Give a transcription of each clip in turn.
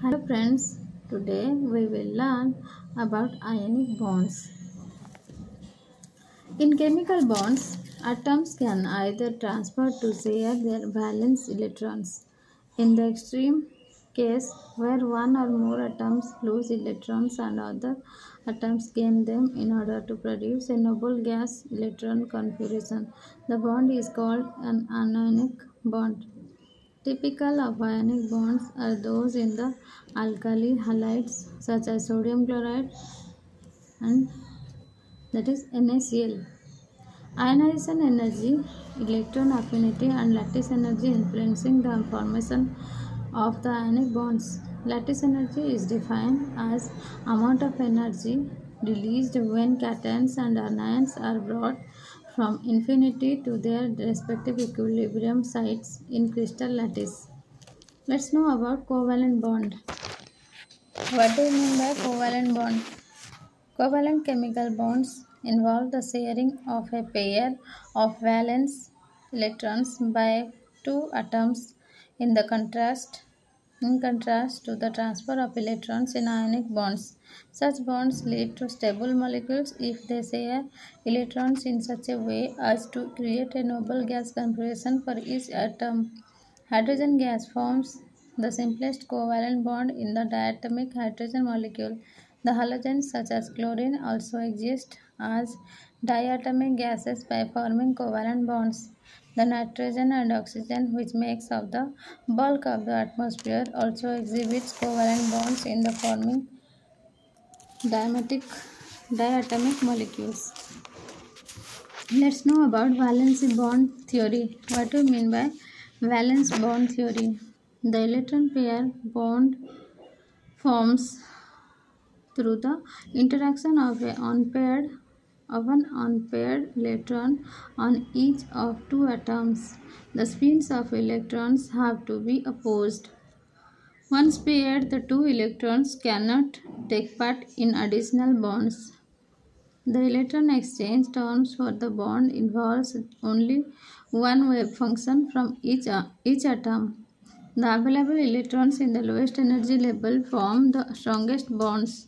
Hello friends, today we will learn about ionic bonds. In chemical bonds, atoms can either transfer to share their valence electrons. In the extreme case where one or more atoms lose electrons and other atoms gain them in order to produce a noble gas electron configuration, the bond is called an anionic bond. Typical of ionic bonds are those in the alkali halides such as sodium chloride and that is NaCl. Ionization energy, electron affinity and lattice energy influencing the formation of the ionic bonds. Lattice energy is defined as amount of energy released when cations and anions are brought from infinity to their respective equilibrium sites in crystal lattice. Let's know about covalent bond. What do you mean by covalent bond? Covalent chemical bonds involve the sharing of a pair of valence electrons by two atoms in contrast to the transfer of electrons in ionic bonds. Such bonds lead to stable molecules if they share electrons in such a way as to create a noble gas configuration for each atom. Hydrogen gas forms the simplest covalent bond in the diatomic hydrogen molecule. The halogens such as chlorine also exist as diatomic gases by forming covalent bonds. The nitrogen and oxygen, which makes up the bulk of the atmosphere, also exhibits covalent bonds in the forming diatomic molecules. Let's know about valence bond theory. What do you mean by valence bond theory? The electron pair bond forms through the interaction of an unpaired electron on each of two atoms. The spins of electrons have to be opposed. Once paired, the two electrons cannot take part in additional bonds. The electron exchange terms for the bond involves only one wave function from each atom. The available electrons in the lowest energy level form the strongest bonds.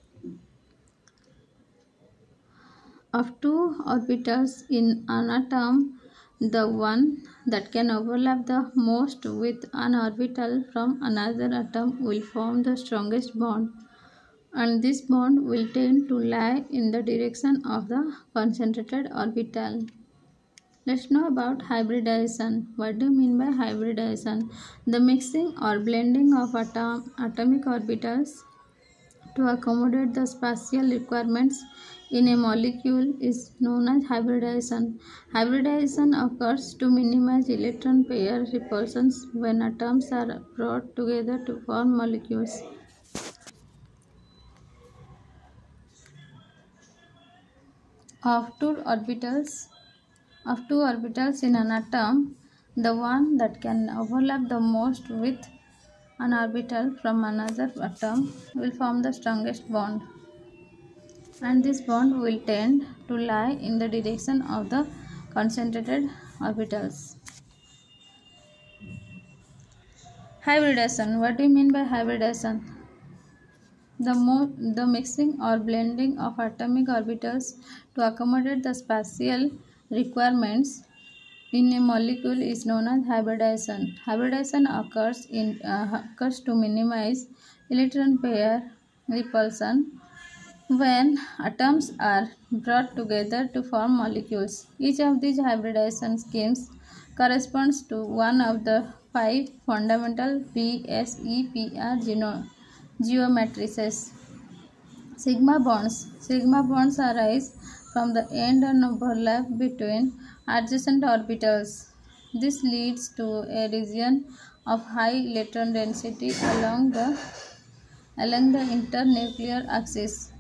Of two orbitals in an atom, the one that can overlap the most with an orbital from another atom will form the strongest bond, and this bond will tend to lie in the direction of the concentrated orbital. Let's know about hybridization. What do you mean by hybridization? The mixing or blending of atomic orbitals to accommodate the spatial requirements in a molecule is known as hybridization. Hybridization occurs to minimize electron pair repulsions when atoms are brought together to form molecules. Of two orbitals in an atom, the one that can overlap the most with an orbital from another atom will form the strongest bond, and this bond will tend to lie in the direction of the concentrated orbitals. Hybridization. What do you mean by hybridization? The mixing or blending of atomic orbitals to accommodate the spatial requirements in a molecule is known as hybridization. Hybridization occurs to minimize electron pair repulsion when atoms are brought together to form molecules. Each of these hybridization schemes corresponds to one of the 5 fundamental PSEPR geometrices. Sigma bonds arise from the end and overlap between adjacent orbitals. This leads to a region of high electron density along the internuclear axis.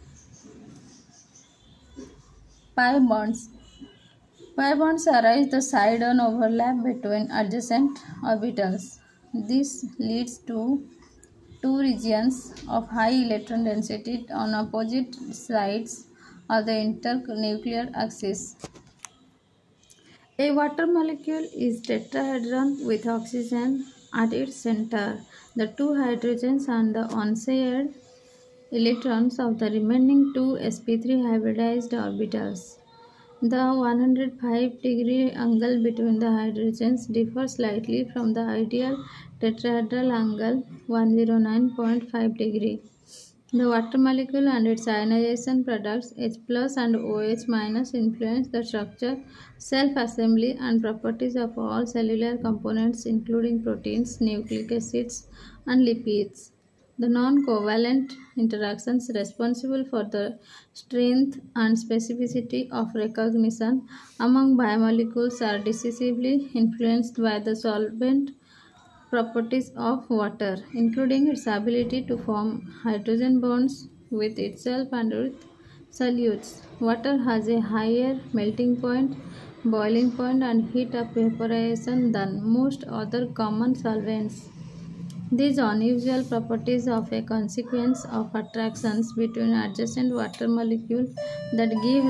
Pi bonds arise the side-on overlap between adjacent orbitals. This leads to two regions of high electron density on opposite sides of the internuclear axis. A water molecule is tetrahedron with oxygen At its center, the two hydrogens and the unshared electrons of the remaining two sp3 hybridized orbitals. The 105-degree angle between the hydrogens differs slightly from the ideal tetrahedral angle 109.5 degree. The water molecule and its ionization products H plus and OH minus influence the structure, self-assembly and properties of all cellular components including proteins, nucleic acids and lipids. The non-covalent interactions responsible for the strength and specificity of recognition among biomolecules are decisively influenced by the solvent properties of water, including its ability to form hydrogen bonds with itself and with solutes. Water has a higher melting point, boiling point, and heat of vaporization than most other common solvents. These unusual properties are a consequence of attractions between adjacent water molecules that give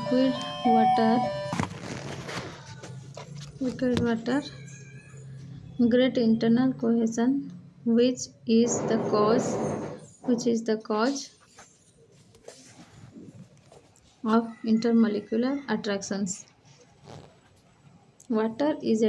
liquid water great internal cohesion, which is the cause of intermolecular attractions. Water is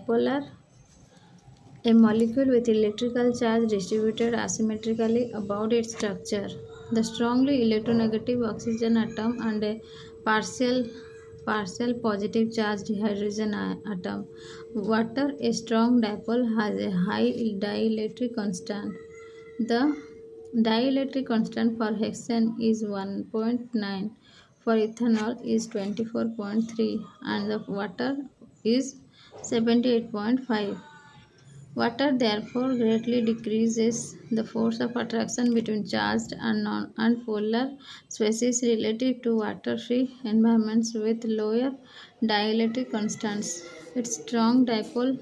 a molecule with electrical charge distributed asymmetrically about its structure. The strongly electronegative oxygen atom and a partial positive charged hydrogen atom. Water, a strong dipole, has a high dielectric constant. The dielectric constant for hexane is 1.9, for ethanol is 24.3, and the water is 78.5. Water therefore greatly decreases the force of attraction between charged and polar species relative to water-free environments with lower dielectric constants. Its strong dipole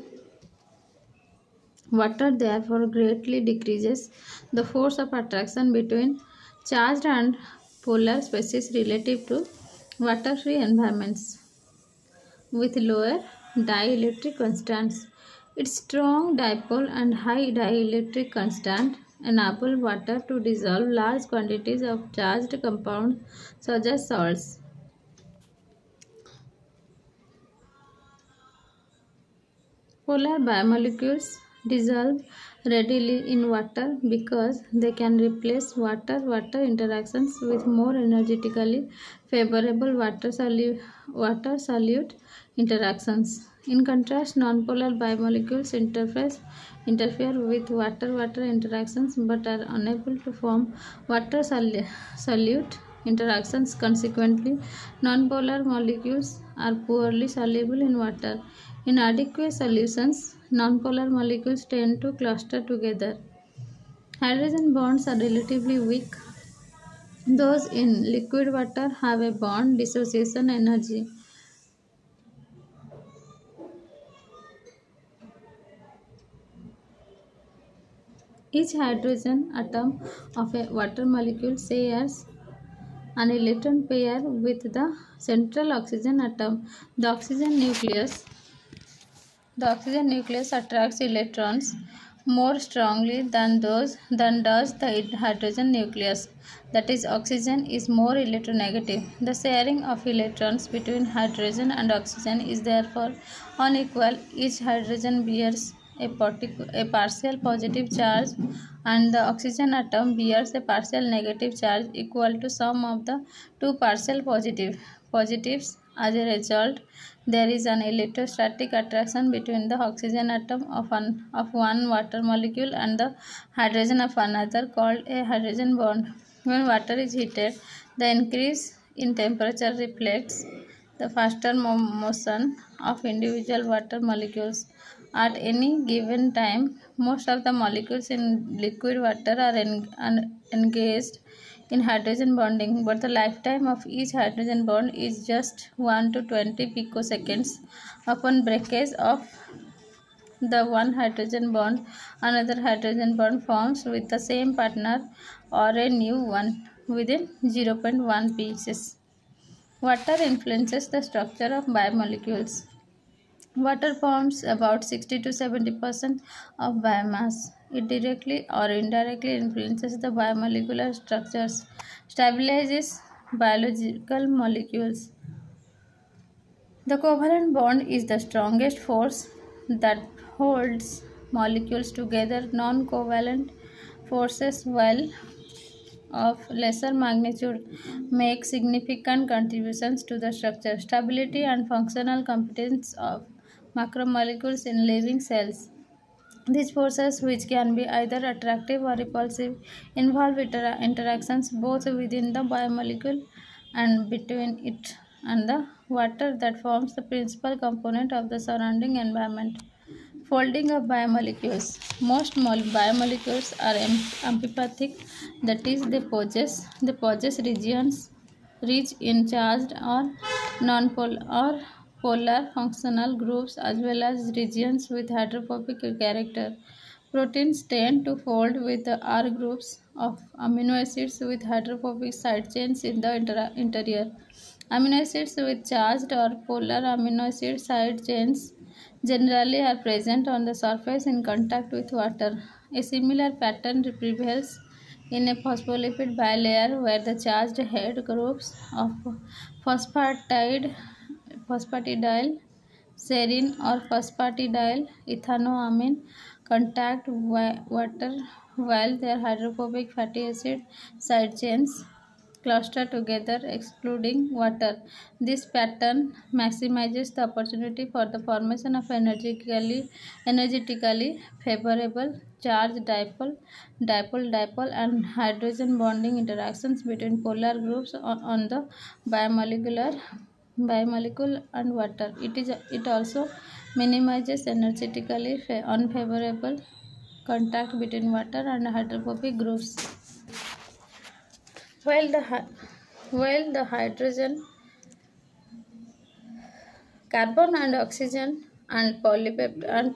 Water therefore greatly decreases the force of attraction between charged and polar species relative to water-free environments with lower dielectric constants. Its strong dipole and high dielectric constant enable water to dissolve large quantities of charged compounds such as salts. Polar biomolecules dissolve readily in water because they can replace water-water interactions with more energetically favorable water-solute interactions. In contrast, nonpolar biomolecules interfere with water-water interactions but are unable to form water-solute interactions. Consequently, nonpolar molecules are poorly soluble in water. In aqueous solutions, nonpolar molecules tend to cluster together. Hydrogen bonds are relatively weak. Those in liquid water have a bond dissociation energy. Each hydrogen atom of a water molecule shares an electron pair with the central oxygen atom. The oxygen nucleus attracts electrons more strongly than does the hydrogen nucleus. That is, oxygen is more electronegative. The sharing of electrons between hydrogen and oxygen is therefore unequal. Each hydrogen bears a partial positive charge and the oxygen atom bears a partial negative charge equal to sum of the two partial positives. As a result, there is an electrostatic attraction between the oxygen atom of one water molecule and the hydrogen of another, called a hydrogen bond. When water is heated, the increase in temperature reflects the faster motion of individual water molecules. At any given time, most of the molecules in liquid water are engaged in hydrogen bonding, but the lifetime of each hydrogen bond is just 1 to 20 picoseconds. Upon breakage of the one hydrogen bond, another hydrogen bond forms with the same partner or a new one within 0.1 pieces. Water influences the structure of biomolecules. Water forms about 60 to 70% of biomass. It directly or indirectly influences the biomolecular structures, stabilizes biological molecules. The covalent bond is the strongest force that holds molecules together. Non covalent forces, while of lesser magnitude, make significant contributions to the structure, stability, and functional competence of macromolecules in living cells. These forces, which can be either attractive or repulsive, involve interactions both within the biomolecule and between it and the water that forms the principal component of the surrounding environment. Folding of biomolecules. Most biomolecules are amphipathic, that is, they possess regions rich in charged or non-polar or polar functional groups as well as regions with hydrophobic character. Proteins tend to fold with the R groups of amino acids with hydrophobic side chains in the interior. Amino acids with charged or polar amino acid side chains generally are present on the surface in contact with water. A similar pattern prevails in a phospholipid bilayer where the charged head groups of phosphatidyl serine or phosphatidyl ethanoamine contact water while their hydrophobic fatty acid side chains cluster together excluding water. This pattern maximizes the opportunity for the formation of energetically favorable charge dipole and hydrogen bonding interactions between polar groups on the biomolecule and water. It also minimizes energetically unfavorable contact between water and hydrophobic groups. While the hydrogen, carbon and oxygen and polypeptide and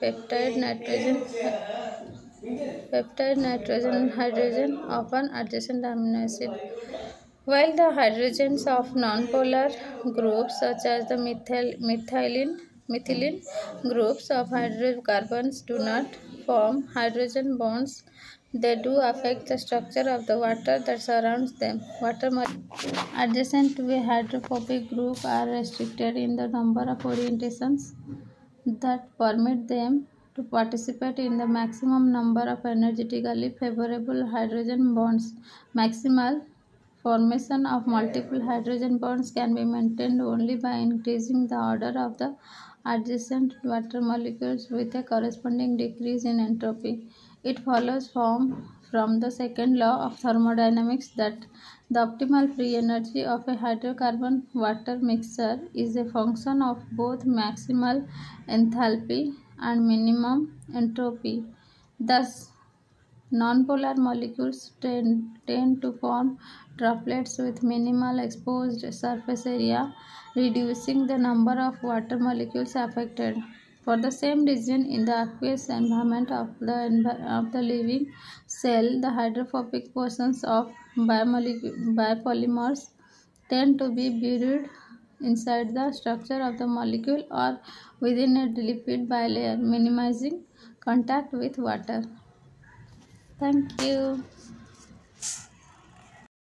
peptide nitrogen and hydrogen often adjacent amino acid. While the hydrogens of nonpolar groups such as the methylene groups of hydrocarbons do not form hydrogen bonds, they do affect the structure of the water that surrounds them. Water molecules adjacent to a hydrophobic group are restricted in the number of orientations that permit them to participate in the maximum number of energetically favorable hydrogen bonds. Maximal formation of multiple hydrogen bonds can be maintained only by increasing the order of the adjacent water molecules with a corresponding decrease in entropy. It follows from the second law of thermodynamics that the optimal free energy of a hydrocarbon water mixture is a function of both maximal enthalpy and minimum entropy. Thus, nonpolar molecules tend to form droplets with minimal exposed surface area, reducing the number of water molecules affected. For the same reason, in the aqueous environment of the living cell, the hydrophobic portions of biopolymers tend to be buried inside the structure of the molecule or within a lipid bilayer, minimizing contact with water. Thank you.